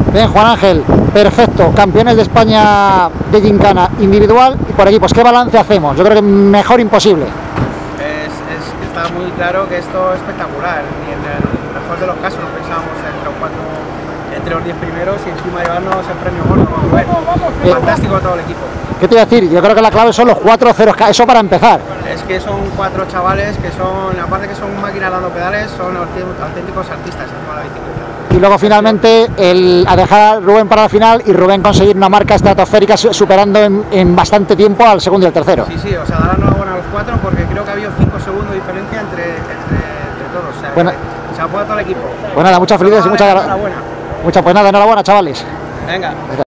Bien, Juan Ángel, perfecto. Campeones de España de gincana individual y por equipos. ¿Qué balance hacemos? Yo creo que mejor imposible. Está muy claro que esto es espectacular. Y en el mejor de los casos nos pensábamos entre los 10 primeros y encima llevarnos el premio gordo. Fantástico todo el equipo. ¿Qué te iba a decir? Yo creo que la clave son los 4 ceros, eso para empezar. Es que son 4 chavales que son, aparte que son máquinas dando pedales, son auténticos artistas encima de la bicicleta. Y luego finalmente a dejar a Rubén para la final y Rubén conseguir una marca estratosférica superando en bastante tiempo al segundo y al tercero. Sí, o sea, dar la enhorabuena a los 4 porque creo que ha habido 5 segundos de diferencia entre todos. O sea, bueno, se ha apoyado todo el equipo. Pues nada, muchas felicidades y muchas gracias. Enhorabuena. Pues nada, enhorabuena, chavales. Venga.